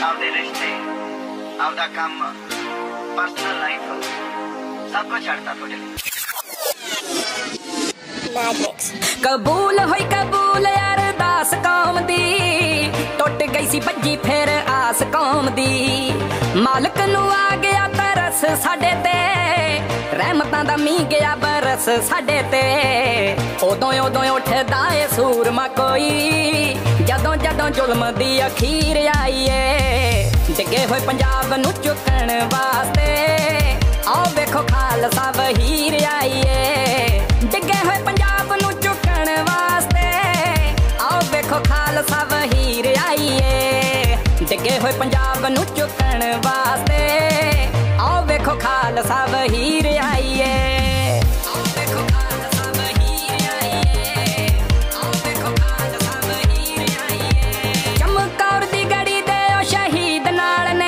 आपदे रिश्ते आपदा काम पर्सनल लाइफ सब कुछ छड़ता थोड़े कबूल होई कबूल अरदास कौम दी टुट गई सी भज्जी फिर आस कौम दी मालक नू आ गया तरस साडे ते रहमतां दा मीं गया बरस साडे ते उदों उदों उठदा ए सूरमा कोई जदों जदों जुल्म दी अखीर आई ए डिगे होए पंजाब नू चुकण वास्ते आओ वेखो खालसा वहीर आई ए डिगे होए पंजाब नू चुकण वास्ते आओ वेखो खालसा वहीर आई ए डिगे होए पंजाब नू चुकण वास्ते आओ वेखो खालसा वहीर आई ए आओ वेखो खालसा वहीर आई ए आओ वेखो खालसा वहीर आई ए चमकौर दी गड़ी दे ओ शहीद नाल ने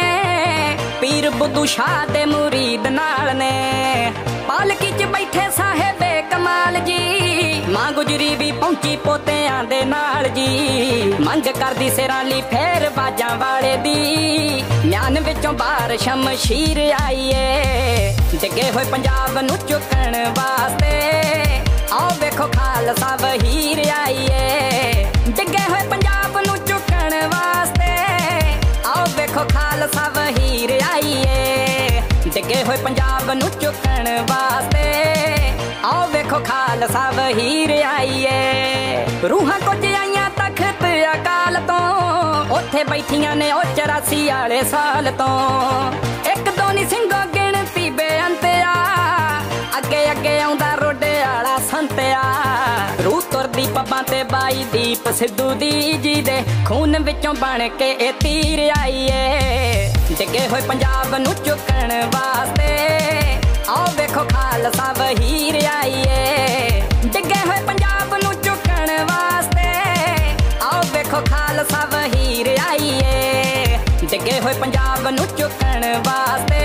पीर बुद्धू शाह दे मुरीद नाल ने पालकी च बैठे साहेबे कमाल जी मां गुजरी भी पहुंची पोतियां दे नाल जी मंग करदी सिरां ली फेर बाजां वाले दी म्यान विचों बाहर शमशीर आई ए डिगे होए पंजाब नू चुकण वास्ते आओ वेखो खालसा वहीर आई ए डिगे होए पंजाब नू चुकण वास्ते आओ वेखो खालसा वहीर आई ए डिगे होए पंजाब नू चुकण वास्ते आओ वेखो खालसा वहीर आई ए रूहां कुछ आईयां तख्त अकाल तो उत्थे बैठियां ने ओ 84 वाले साल तो एक दो नी ਸਿੰਘੋ गिणती बेअंतिया अगे अगे आउंदा रोडे वाला संतिया रूह तुरदी पब्बां ते बाई दीप सिद्धू दी जी दे खून विचों बन के ए तीर आई ए डिगे होए पंजाब नू चुकण वास्ते आओ वेखो खालसा वहीर आई ए डिगे होए पंजाब नू चुकण वास्ते आओ वेखो खालसा वहीर आई ए डिगे होए पंजाब नू चुकण वास्ते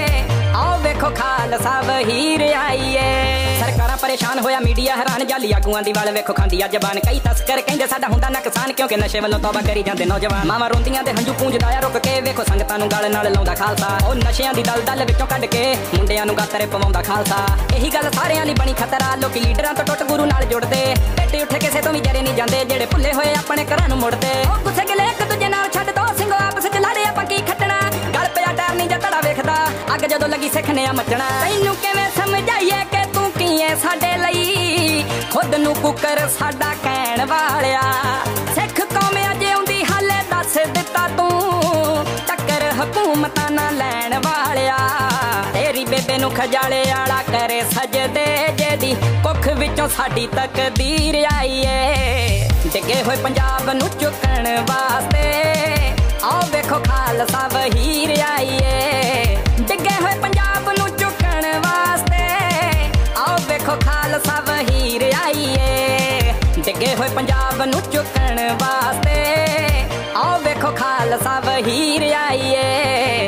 आओ वेखो खालसा वहीर आई ए सरकारां परेशान होया मीडिया हैरान जाली आगूआं दी वाल वेखो खांदी जबान कई तस्कर कहंदे साडा हुंदा नुकसान क्योंकि नशे वल्लों तौबा करी जांदे नौजवान मावां रोंदियां ते हंझू पूंजदा आ रुक के वेखो संगतां नू गल नाल लाउंदा खालसा ओ नशियां दी दल विचों कढ के मुंडियां नू गातरे पवाउंदा खालसा एही गल सारियां लई बणी खतरा लोकी लीडरां तो टुट गुरु नाल जुड़दे टेटे उठ किसे तो भी जरे नहीं जांदे जेड़े भुल्ले होए अपने घरां नू मुड़दे ओ गुस्से गिले एक दूजे नाल छड्ड दो ਸਿੰਘੋ आपस च लड़े आपां की खट्टना गल पिया टैर नहीं जा धड़ा वेखदा अग जदों लगी सिखने आ मचना तैनू किवें समझाईए कि तू की ऐ साडे लई खुद नू कुकर साडा कहण वालिया सिख कौम अज आउंदी हाले दस दिता तू टक्कर हुकूमतां ना लैण वालिया तेरी बेबे नू खजाले आला करे सजदे जेदी कुख विचों साडी तकदीर आई ए डिगे होए पंजाब नू चुकण वास्ते आओ वेखो खालसा वहीर आई ए डिगे होए पंजाब नू चुकण वास्ते आओ वेखो खालसा वहीर आई ए डिगे होए पंजाब नू चुकण वास्ते आओ वेखो खालसा वहीर आई ए